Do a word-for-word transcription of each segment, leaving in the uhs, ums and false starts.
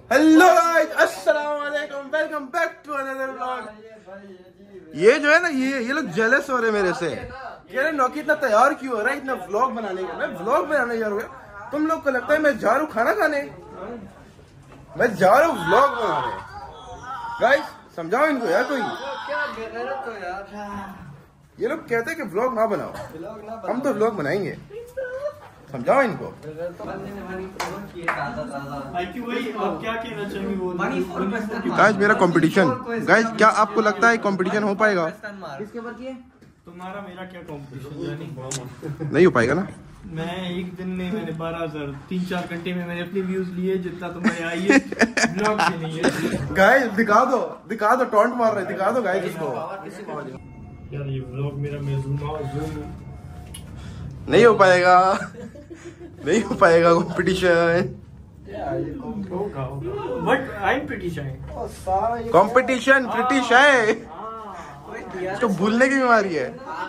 Hello guys, अस्सलाम वालेकुम, welcome back to another vlog. ये जो है ना, ये ये लोग जेलस हो रहे मेरे से। कह रहे नौकी इतना तैयार क्यों हो रहा है इतना व्लॉग बनाने का। मैं व्लॉग बनाने जा रहा हूँ। तुम लोग को लगता है मैं जा रहा हूँ खाना खाने? मैं जा रहा हूँ व्लॉग बनाने। गाइस समझाओ इनको यार कोई। ये लोग कहते हैं कि व्लॉग ना बनाओ, हम तो व्लॉग बनाएंगे। समझाओ इनको। गाइस मेरा कंपटीशन, गाइस क्या आपको लगता है कंपटीशन हो पाएगा? तुम्हारा मेरा क्या कंपटीशन? नहीं हो पाएगा ना। मैं एक दिन में मैंने बारह हजार तीन चार घंटे में मैंने अपने व्यूज लिए जितना तुम्हारे आई है ब्लॉग से नहीं है। गाइस दिखा दो, दिखा दो, टॉन्ट मार रहे, दिखा दो गाइस इसको। यार ये व्लॉग मेरा मैं जूम आउट जूम नहीं हो पाएगा, नहीं हो पाएगा competition. But I am pretty shy. Competition pretty shy तो भूलने की बीमारी है।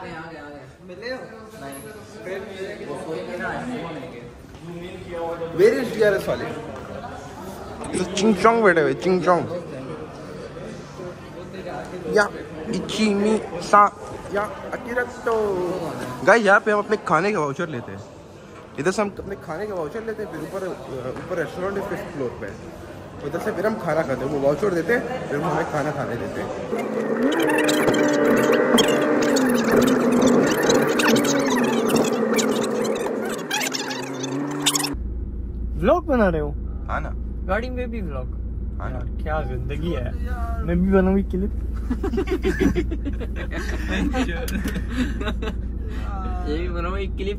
वेरी टीआरएस वाले चिंगचोंग बैठे हुए, चिंगचोंग या इचिमी सा या अकिरतो। गाइस यहाँ पे हम अपने खाने के वाउचर लेते हैं। इधर से हम अपने खाने के वाउचर लेते हैं, फिर ऊपर ऊपर रेस्टोरेंट है फिफ्थ फ्लोर पे, उधर से फिर हम खाना खाते हैं। वो वाउचर देते हैं, फिर वो हमें खाना खाने देते हैं। व्लॉग बना रहे हो? हाँ ना, गाड़ी में भी व्लॉग। हाँ ना। क्या जिंदगी है। मैं भी बनाऊंगी क्लिप। ये भी बनाओ एक क्लिप।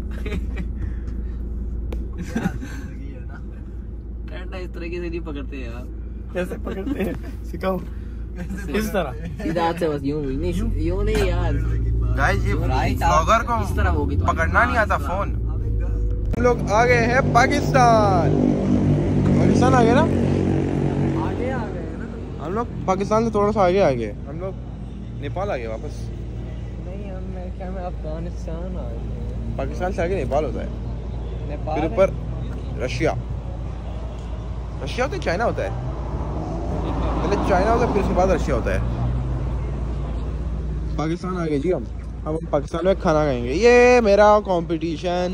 टाटा इस तरीके से नहीं पकड़ते यार। कैसे पकड़ते हैं सिखाओ। इस तरह सीधा हाथ से बस यूं नहीं यूं नहीं यार। गाइस ये ब्लॉगर को इस तरह होगी तो पकड़ना नहीं आता फोन। हम लोग आ गए हैं पाकिस्तान। पाकिस्तान आ गए ना, आगे आ गए ना हम लोग पाकिस्तान से थोड़ा सा आगे आ गए। हम लोग नेपाल आ गए वापस। नहीं। हम मैं क्या मैं अफगानिस्तान आ गए। पाकिस्तान से आगे नेपाल होता है, नेपाल फिर ऊपर रशिया। रशिया होता है, चाइना होता है, पहले चाइना होता है फिर उसके बाद रशिया होता है। पाकिस्तान आ गए जी हम। अब हम पाकिस्तान में खाना खाएंगे। ये मेरा कंपटीशन।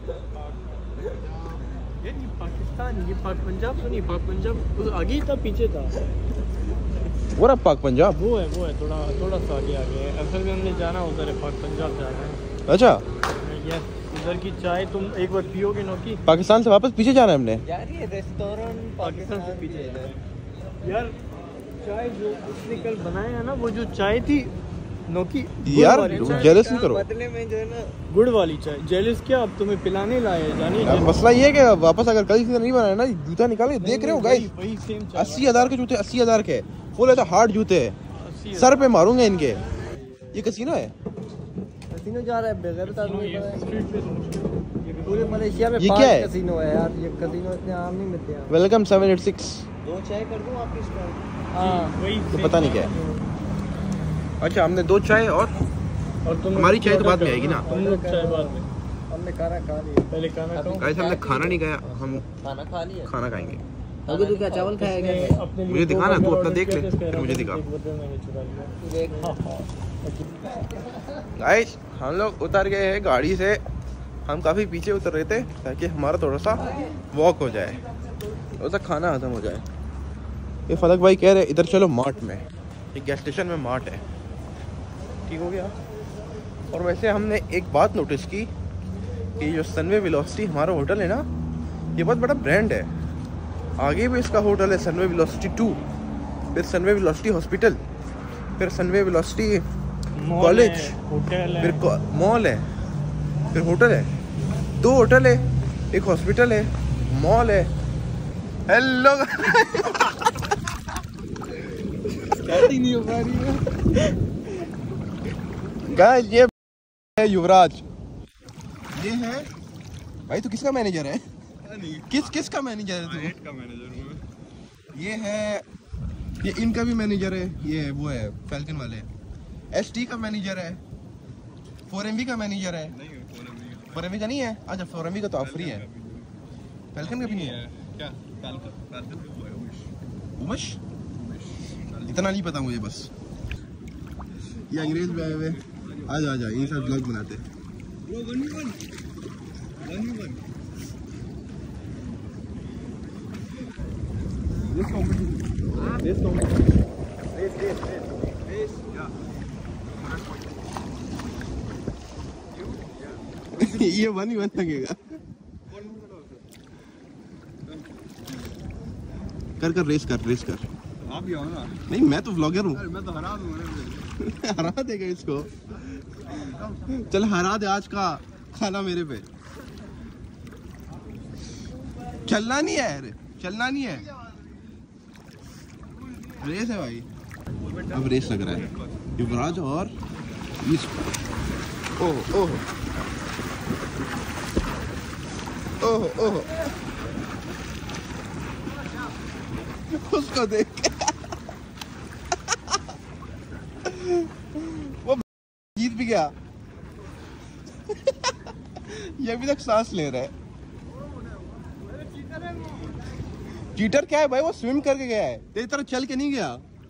ये पाकिस्तान, ये पाक पंजाब तो नहीं, पाक पंजाब उस आगे ही था, पीछे था वो रहा पाक पंजाब। वो है वो है थोड़ा थोड़ा सा आगे आगे है। असल में हमने जाना उधर है, पाक पंजाब जाना है। अच्छा, यस उधर की चाय तुम एक बार पियोगे नौकी। पाकिस्तान से वापस पीछे जाना है हमने। यार ये रेस्टोरेंट पाकिस्तान से पीछे है यार। चाय जो उसने कल बनाया है ना, वो जो चाय थी नौकी, यार जेलस नहीं करो। बदले में जो है ना गुड़ वाली चाय। जेलिस क्या, अब तुम्हें पिलाने लाए जानिए। यार मसला ये है कि वापस अगर कल किसी ने नहीं बनाया ना, जूता निकाल के देख रहे हो गाइस। वही सेम अस्सी हजार के जूते, अस्सी हजार के फुल है, तो हार्ड जूते है, सर पे मारूंगा इनके। ये कसीनो है, कसीनो जा रहा है बगैर स्ट्रीट पे पूरे मलेशिया में। ये क्या है? कसीनो है यार, ये कसीनो इतने आम नहीं मिलते हैं। Welcome seven eight six. दो चाय कर दूं आपकी स्टॉल? हाँ वही तो पता नहीं क्या है। अच्छा हमने दो चाय और और तुम हमारी चाय तो बाद में आएगी ना। तुम लोग चाय बाद में, हमने खाना खा लिया। पहले खाना खाओ। गाइस हमने खाना नहीं खाया, हम खाना खा लिया। खाना खाएंगे। अभी तू क्या चावल खाएगा? अपने लिए मुझे दो दिखाना, तू बर्गर अपना ऑर्डर देख ले, किया थे, फिर मुझे दिखा। एक बर्गर मैंने चुरा लिया। देख गाइस हम लोग उतर गए हैं गाड़ी से। हम काफ़ी पीछे उतर रहे थे ताकि हमारा थोड़ा सा वॉक हो जाए, थोड़ा सा खाना हजम हो जाए। ये फलक भाई कह रहे इधर चलो मार्ट में, एक गैस स्टेशन में मार्ट है। ठीक हो गया। और वैसे हमने एक बात नोटिस की कि जो सनवे वेलोसिटी हमारा होटल है ना, ये बहुत बड़ा ब्रांड है। आगे भी इसका होटल है सनवे वेलोसिटी टू, फिर सनवे वेलोसिटी हॉस्पिटल, फिर सनवे वेलोसिटी कॉलेज, होटल है, फिर मॉल है, फिर होटल है। दो होटल है, एक हॉस्पिटल है, मॉल है। हेलो नहीं हो पा रही है गाइस। ये है युवराज, ये है भाई। तू किसका मैनेजर है? किस किस का मैनेजर है तू? का मैनेजर हूं। ये है, ये इनका भी मैनेजर है। ये वो है फैल्कन वाले। एसटी का मैनेजर है, फोर एम बी का मैनेजर है। नहीं फोर एम बी का नहीं है। अच्छा फोर एम बी का तो ऑफर ही है, फैल्कन का भी नहीं है क्या? उमश इतना नहीं पता मुझे बस। ये अंग्रेज में आए हुए आज आ जा यही सब ब्लॉग बनाते। ये वन ही वन लगेगा। कर कर रेस कर रेस कर। आप भी आओ ना। नहीं मैं तो व्लॉगर हूँ। मैं तो हरा दूंगा। हरा देगा इसको। चल हरा दे आज का खाना मेरे पे। चलना नहीं है अरे चलना नहीं है। रेस है भाई। अब रेस लग रहा है युवराज और ओह ओह ओह ओह उसको देख वो जीत भी गया। ये अभी तक सांस ले रहा है। चीटर क्या है भाई वो स्विम करके गया है तेरी तरह चल के नहीं गया।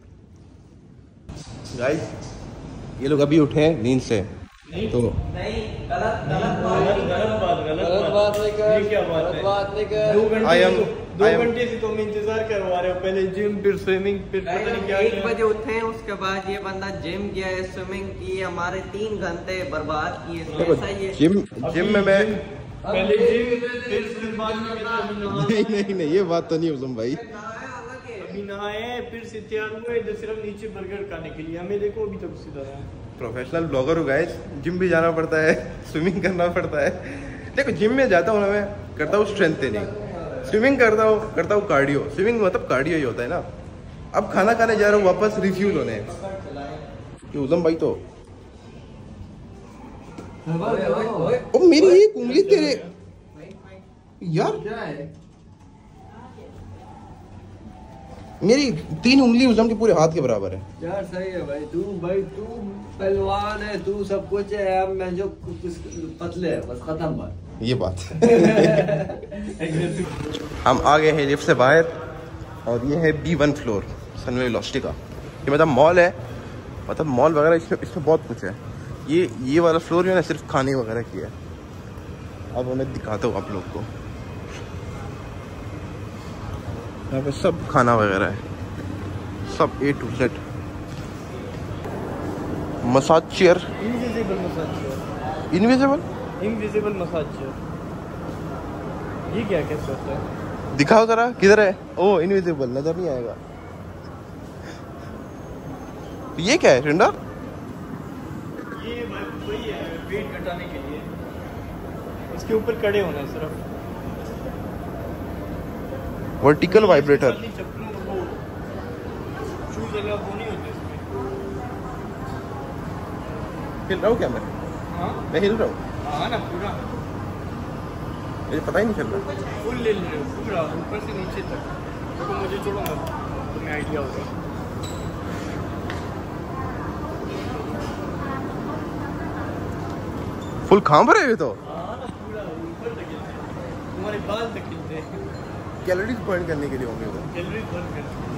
गाइस ये लोग अभी उठे हैं नींद से तो नहीं गलत गलत बात गलत बात गलत गलत बात नहीं कर ये क्या बात गलत है? बात नहीं कर। दो घंटे I am- से- दो I am- घंटे से तुम इंतजार करवा रहे हो। पहले जिम फिर स्विमिंग फिर पता नहीं क्या एक क्या। बजे उठे उसके बाद ये बंदा जिम गया है स्विमिंग की हमारे तीन घंटे बर्बाद किए। देखो ऐसा ये जिम जिम में मैं पहले जिम फिर फिर बाद में कहता अभी नहा- नहीं नहीं नहीं ये बात तो नहीं उजम भाई। अभी नहाए फिर से तैयार हुए इधर सिर्फ नीचे बर्गर खाने के लिए। हमें देखो अभी तक उसी तरह है। प्रोफेशनल ब्लॉगर हो गाइस जिम भी जाना पड़ता है स्विमिंग करना पड़ता है। देखो जिम में जाता हूँ ना मैं करता हूँ स्ट्रेंथ ट्रेनिंग स्विमिंग करता हूँ करता हूँ कार्डियो। स्विमिंग मतलब कार्डियो ही होता है ना। अब खाना खाने जा रहा हूँ वापस रिफ्यूल होने। ये उजम भाई तो ओ मेरी एक उंगली तेरे यार मेरी तीन उंगली उजम के पूरे हाथ के बराबर है। यार सही है भाई तू भाई तू पहलवान है तू सब कुछ है। अब मैं जो कुछ पतले है बस खत्म बात। ये बात हम आ गए हैं लिफ्ट से बाहर और ये है B one floor Sunway Velocity का। ये मतलब मॉल है मतलब मॉल वगैरह इसमें इसमें बहुत कुछ है। ये ये वाला फ्लोर जो है ना सिर्फ खाने वगैरह की है। अब मैं दिखाता हूँ आप लोग को। यहाँ पे सब खाना वगैरह है सब A to Z. Massage chair invisible massage chair. Invisible invisible massage chair ये क्या कैसे होता है? दिखाओ जरा किधर है। ओ इनविजिबल नजर नहीं आएगा। ये क्या है टिंडा? ये वही है वेट घटाने के लिए। इसके ऊपर खड़े होना है सिर्फ। Vertical vibrator. चप्पलों को शूज वाला वो नहीं होते इसमें। हिल रहा हूँ क्या मैं? हाँ मैं हिल रहा हूँ हाँ ना पूरा मुझे पता ही नहीं चल रहा। फुल ले ले पूरा ऊपर से नीचे तक। तो मुझे छोड़ो ना तुम्हें आइडिया होगा। फुल खांब रहे हो तो हाँ ना पूरा ऊपर तक हिलते हैं। तुम्हारे बाल तक हिलते हैं। कैलोरीज बर्न करने के लिए होंगे उधर। कैलोरीज बर्न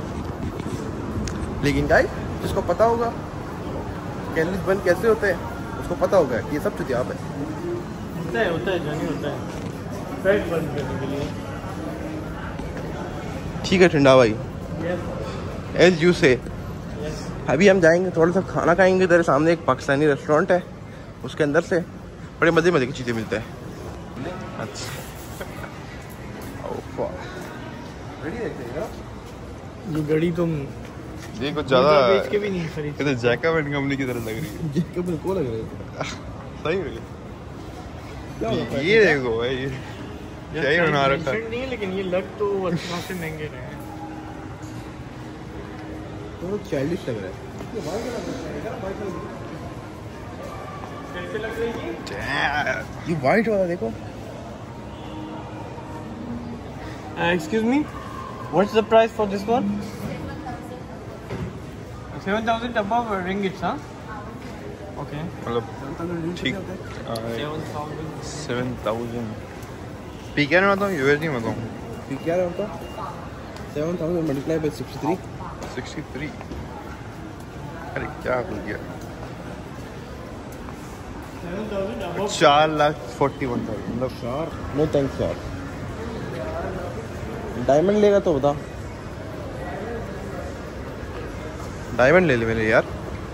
करते लेकिन गाइस जिसको पता होगा कैलोरीज बर्न कैसे होते हैं उसको पता होगा कि ये सब चुतियाब है। होता है होता है जानी होता है फैट बर्न करने के लिए। ठीक है ठंडा भाई यस एल यू से यस अभी हम जाएंगे थोड़ा सा खाना खाएंगे। तेरे सामने एक पाकिस्तानी रेस्टोरेंट है उसके अंदर से बड़े मज़े मज़े की चीज़ें मिलते हैं। अच्छा रेडी देखते हैं ये घड़ी तुम ये कुछ ज्यादा बेच के भी नहीं खरीद। ये तो जैकब एंड कंपनी की तरह लग रही है। जेकब को लग रहा है सही में क्या होता है? ये देखो भाई ये क्या ही बना रखा है। नहीं है लेकिन ये लग तो अच्छा से महंगे रहे हैं। तो चाइल्डिश लग रहा है। कैसे लग रही है? Damn. ये वाइट वाला देखो excuse me what's the price for this one? Seven thousand above ringgits हाँ? ओके मतलब ठीक सेवन थाउजेंड सेवन थाउजेंड पी क्या में बताऊँ यूएसडी में बताऊँ ये क्या रहा होता seven thousand multiply by sixty three sixty three. अरे क्या हो गया? चार लाख फोर्टी वन थाउजेंड मतलब चार। नो थैंक्स यार। डायमंड लेगा तो बता। डायमंड ले ले मेरे यार।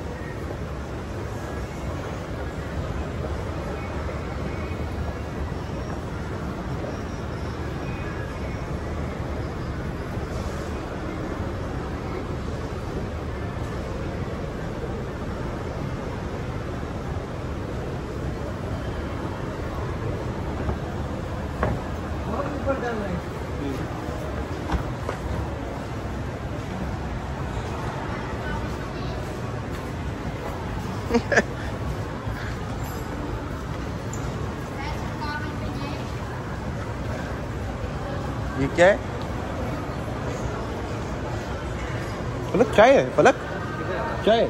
ये क्या है? पलक चाय है। पलक चाय।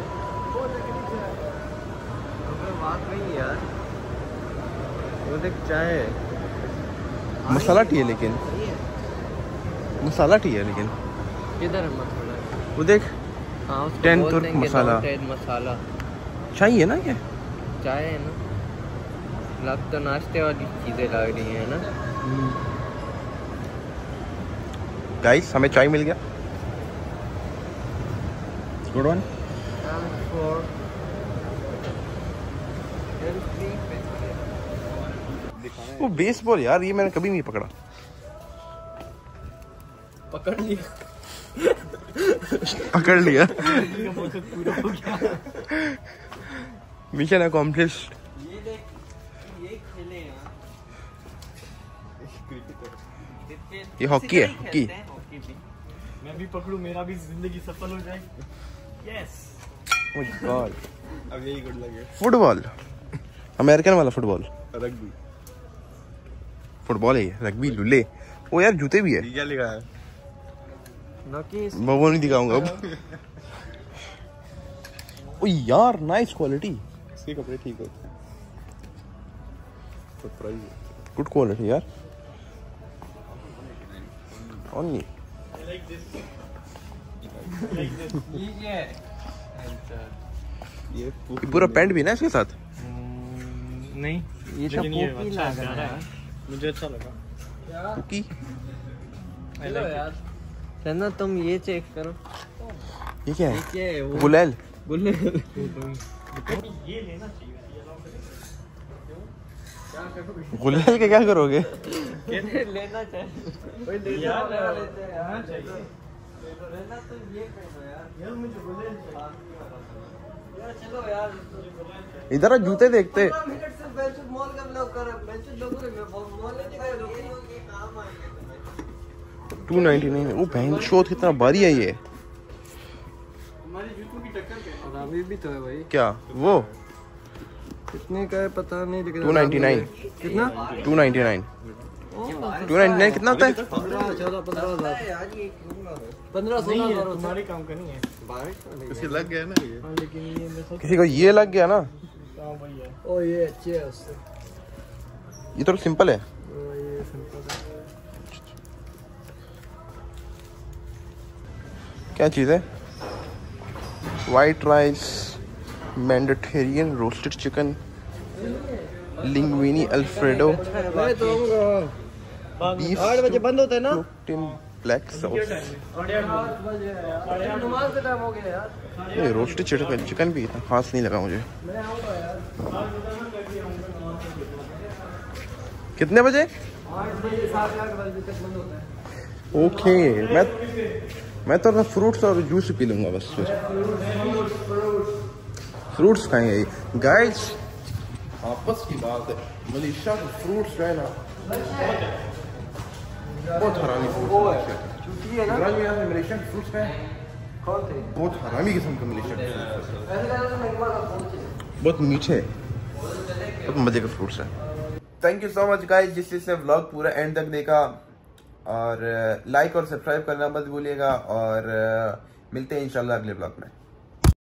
बात नहीं यार, वो देख चाय है। मसाला टी है लेकिन मसाला टी है लेकिन किधर है मसाला? वो देख हाँ, उसको टेन बोल तुर्क देंगे मसाला। नॉन मसाला चाय है ना क्या? चाय है ना। लग तो नाश्ते वाली चीजें लग रही है ना। गाइस हमें चाय मिल गया। Good one. वो बेसबॉल यार, ये मैंने कभी नहीं पकड़ा। पकड़ लिया पकड़ लिया। Mission accomplished. ये देख, ये खेले यार। ये हॉकी है, हॉकी। मैं भी पकड़ूं, मेरा भी जिंदगी सफल हो जाए। यस। Oh god. अब यही गुड लगे। फुटबॉल, अमेरिकन वाला फुटबॉल। रग्बी। फुटबॉल है ये, रग्बी लुले। ओ यार जूते भी है। ये क्या लिखा है? मैं वो नहीं दिखाऊंगा अब। ओ यार नाइस क्वालिटी। इसके कपड़े ठीक होते हैं। सरप्राइज है। गुड क्वालिटी यार। ओनली ये ये पूरा पैंट भी ना इसके साथ। नहीं, ये तो पोपी लग रहा है। मुझे अच्छा लगा। कुकी। चलो यार, चलो तुम ये चेक करो। ये क्या ये है? क्या है? वो गुलेल। गुलेल। ये लेना चाहिए। गुलेल के क्या करोगे? लेना चाहिए यार, लेना चाहिए। लेना तो ये पहनो यार। यार मुझे गुलेल यार चलो यार, इधर जूते देखते। मिनट से बेंच मॉल का ब्लॉग कर रहा है। बेंच लोगों ने मॉल नहीं दिखाया, लोग ये काम आएंगे टू नाइनटी नाइन। वो बहन शोध कितना भारी है ये। हमारे जूतों की टक्कर क्या है? और अभी भी तो है भाई। क्या वो? कितने का है पता नहीं, लेकिन टू नाइनटी नाइन। कितना? Two ninety nine. Two ninety nine कितना होता है? पंद्रह चौदह पंद्रह हजार पंद्रह नहीं सोलह है, हजार तुम्हारे काम का नहीं है। बारिश। इसके लग गया ना ये। हाँ, लेकिन ये मैं सोच किसी को ये लग गया ना। हाँ वही है। ओ ये अच्छे है उससे। ये तो सिंपल है। ओ ये सिंपल है। क्या चीज़ है? White rice, Mediterranean roasted chicken, linguine alfredo, मैं तो बीफ आठ बजे बंद होता है ना। In black sauce. साढ़े आठ बजे। साढ़े आठ नमाज का टाइम हो गया यार। ये रोस्टेड चिकन चिकन भी इतना खास नहीं लगा मुझे। मैं आऊंगा यार। कितने बजे? आठ बजे साढ़े आठ बजे तक बंद होता है। ओके। मैं मैं तो अपना फ्रूट्स और जूस पी लूंगा बस। फ्रूट्स खाएंगे गाइस। आपस की बात है, मलेशिया के फ्रूट्स जो है ना बहुत हरामी फ्रूट्स है। छुट्टी है ना। इमरान में यहाँ मलेशियन फ्रूट्स खाए? कौन थे? बहुत हरामी किस्म के मलेशियन फ्रूट्स है। ऐसे करके मैं एक बार पहुंचे। बहुत मीठे, बहुत मजे के फ्रूट्स हैं। Thank you so much guys जिस जिसने व्लॉग पूरा एंड तक देखा, और लाइक और सब्सक्राइब करना मत भूलिएगा, और मिलते हैं इंशाल्लाह अगले व्लॉग में।